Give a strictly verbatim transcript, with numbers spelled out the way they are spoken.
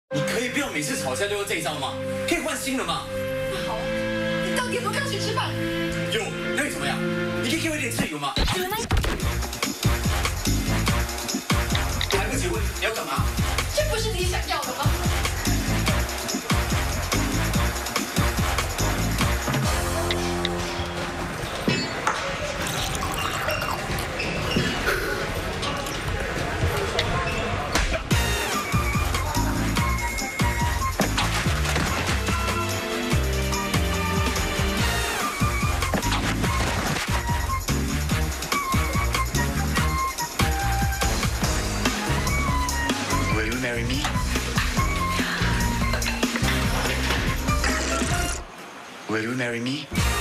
你可以不要每次吵架都用这一招吗？可以换新的吗？ 那好，你到底有没有跟他去吃饭？ 有，那又怎么样？你可以给我一点自由吗？还不结婚，你要干嘛？ 这不是你想要的吗？ Will you marry me? Will you marry me?